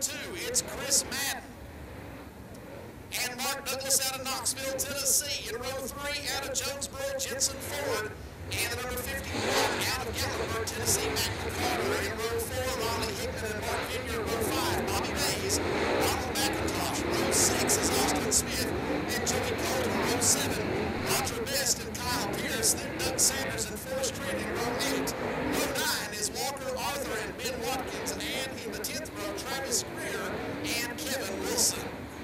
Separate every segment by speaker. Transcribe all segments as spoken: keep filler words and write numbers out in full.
Speaker 1: two, it's Chris Madden. And Mark Douglas out of Knoxville, Tennessee. In row three, out of Jonesboro, Jensen Ford. And the number fifty-one, out of Gatlinburg, Tennessee, Matt McCarter. In row four, Ronnie Hickman and Mark Vineyard. Row five, Bobby Mays, Donald McIntosh. Row six is Austin Smith and Joey Colton. Row seven, Roger Best and Kyle Pierce. Then Doug Sanders and Forrest Reed in row eight. Row nine is Walker Arthur and Ben Watkins. And in the tenth row, Travis Greer and Kevin Wilson.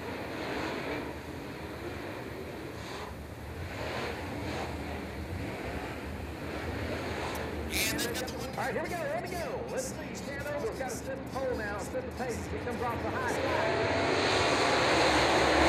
Speaker 2: All right, here we go, here we go. Let's see, stand over. We've got to set the pole now, set the pace. Here comes off the high side.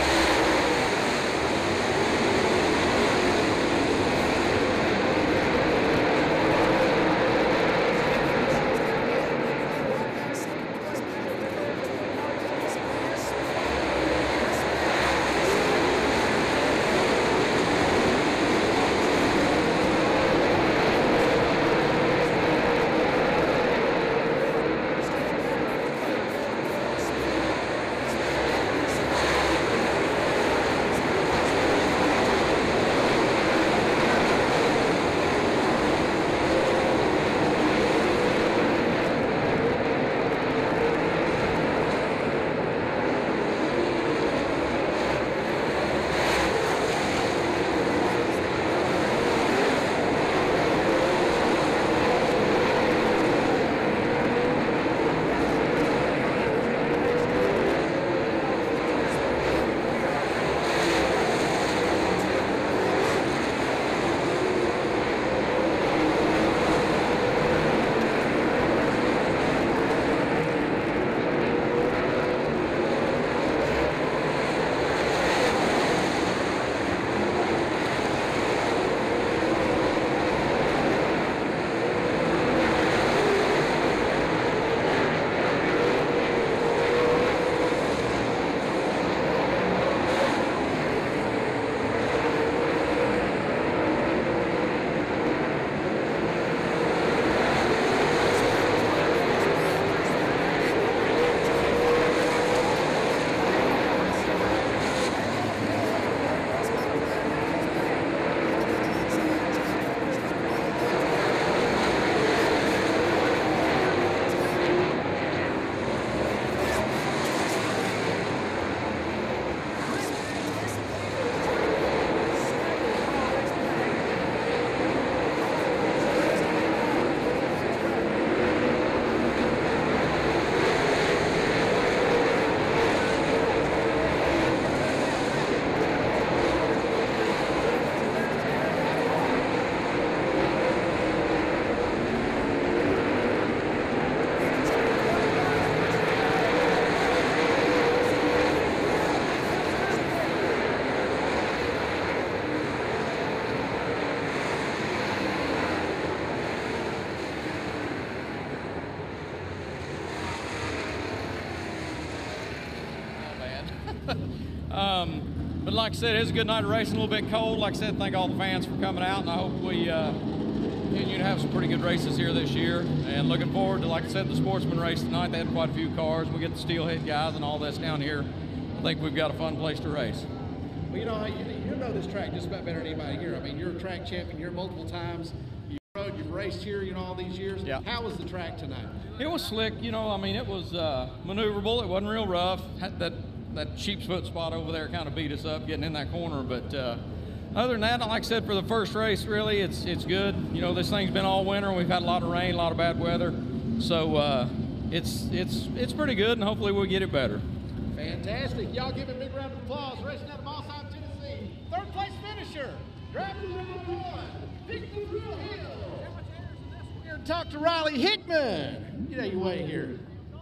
Speaker 3: um, but like I said, it was a good night of racing, a little bit cold. Like I said, thank all the fans for coming out, and I hope we uh, continue to have some pretty good races here this year. And looking forward to, like I said, the sportsman race tonight. They had quite a few cars. We get the steelhead guys and all this down here. I think we've got a fun place to race.
Speaker 4: Well, you know, you, you know this track just about better than anybody here. I mean, you're a track champion here multiple times. You rode, you've raced here, you know, all these years.
Speaker 3: Yeah.
Speaker 4: How was the track tonight?
Speaker 3: It was slick, you know. I mean, it was uh, maneuverable. It wasn't real rough. Had that that sheep's foot spot over there kind of beat us up getting in that corner. But uh, other than that, like I said, for the first race, really, it's it's good. You know, this thing's been all winter. We've had a lot of rain, a lot of bad weather. So uh, it's it's it's pretty good, and hopefully we'll get it better.
Speaker 4: Fantastic. Y'all give a big round of applause. Racing out of Mossheim, Tennessee. Third place finisher. Driver number one, Victor Hill. How much airs in this one? Here to talk to Riley Hickman. Get out your way here.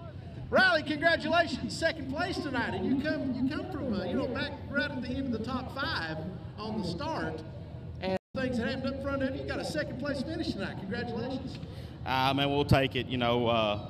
Speaker 4: Riley, congratulations, second place tonight. And you come you come from, uh, you know, back right at the end of the top five on the start. And things that happened up front of you, you got a second place finish tonight. Congratulations.
Speaker 5: Uh, man, we'll take it. You know, uh,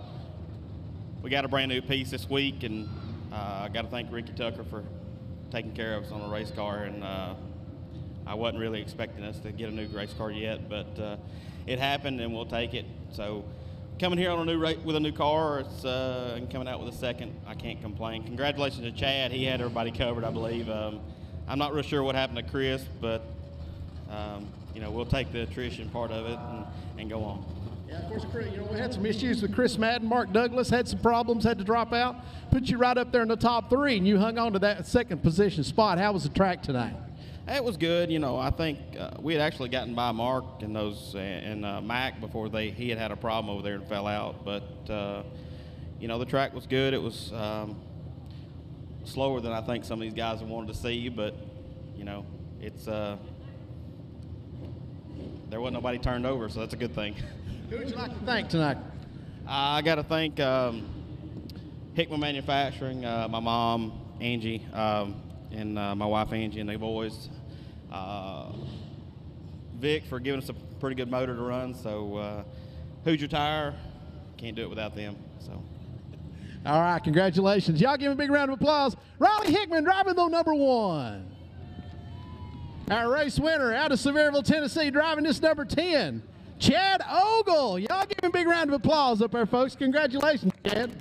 Speaker 5: we got a brand new piece this week, and uh, I got to thank Ricky Tucker for taking care of us on the race car. And uh, I wasn't really expecting us to get a new race car yet, but uh, it happened, and we'll take it. So coming here on a new rate with a new car, it's, uh, and coming out with a second, I can't complain. Congratulations to Chad. He had everybody covered, I believe. Um, I'm not real sure what happened to Chris, but um, you know, we'll take the attrition part of it and, and go on.
Speaker 4: Yeah, of course, Chris, you know, we had some issues with Chris Madden. Mark Douglas had some problems, had to drop out. Put you right up there in the top three, and you hung on to that second position spot. How was the track tonight?
Speaker 5: It was good. You know, I think uh, we had actually gotten by Mark and those and uh, Mac before they he had had a problem over there and fell out. But uh, you know, the track was good. It was um, slower than I think some of these guys have wanted to see, but you know, it's uh, there wasn't nobody turned over, so that's a good thing.
Speaker 4: Who would you like to thank tonight?
Speaker 5: I got to thank um, Hickman Manufacturing, uh, my mom, Angie, um, and uh, my wife, Angie, and the boys. Uh, Vic for giving us a pretty good motor to run. So, uh, Hoosier Tire, can't do it without them. So,
Speaker 4: all right, congratulations. Y'all give him a big round of applause. Riley Hickman driving the number one. Our race winner out of Sevierville, Tennessee, driving this number ten. Chad Ogle. Y'all give him a big round of applause up there, folks. Congratulations, Chad.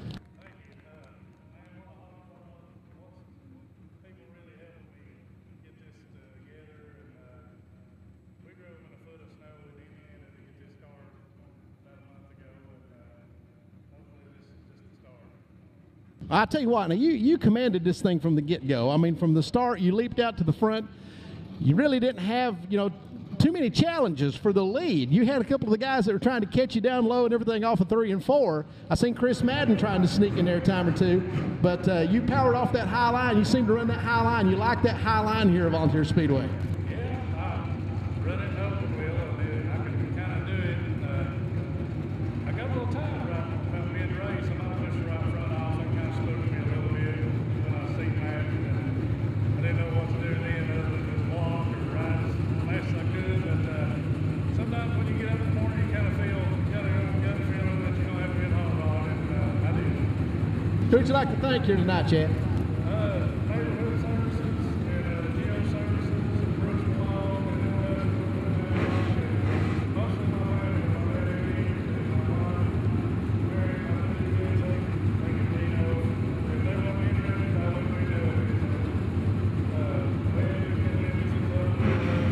Speaker 4: I tell you what, now you, you commanded this thing from the get-go. I mean, from the start, you leaped out to the front. You really didn't have, you know, too many challenges for the lead. You had a couple of the guys that were trying to catch you down low and everything off of three and four. I seen Chris Madden trying to sneak in there a time or two, but uh, you powered off that high line. You seem to run that high line. You like that high line here at Volunteer Speedway.
Speaker 6: Yeah, I run it up the wheel. I mean, I can kind of do it. Uh, I got a little time right about mid-race. I'm not pushing right front off. It kind of spooked me a little bit when I seen that. And I didn't know what to do then other than just walk or ride as fast as I could. But uh, sometimes when you get up in the morning, you kind of feel, you got to go gut feeling that you're going to have to hit home on it. And uh, I did.
Speaker 4: Who would you like to thank here tonight, Chad?
Speaker 6: Uh, neighborhood services and uh, Geo services and Brooks Malone and uh, most of my family, my baby, my mom, Mary, my two kids, thank you, Dino. If they want me interested, I wouldn't be doing it. Uh, they had to get businesses up, they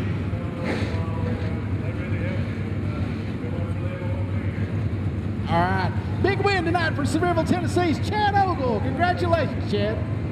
Speaker 6: really helped me. Good luck for them on me.
Speaker 4: All right. Big win tonight for Sevierville, Tennessee's Chad Ogle. Congratulations, Chad.